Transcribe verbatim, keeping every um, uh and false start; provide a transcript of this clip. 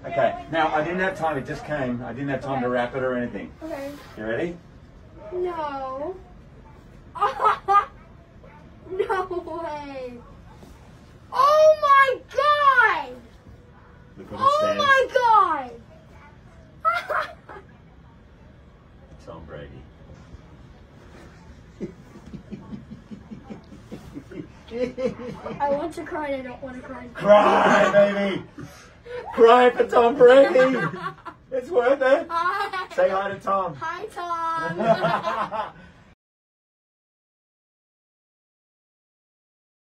Okay, now I didn't have time, it just came. I didn't have time Okay. to wrap it or anything. Okay. You ready? No. No way. Oh my god! Look what it Oh says. my god! Tom Brady. I want to cry and I don't want to cry. Cry, baby! Cry for Tom Brady! It's worth it! Hi. Say hi to Tom. Hi, Tom.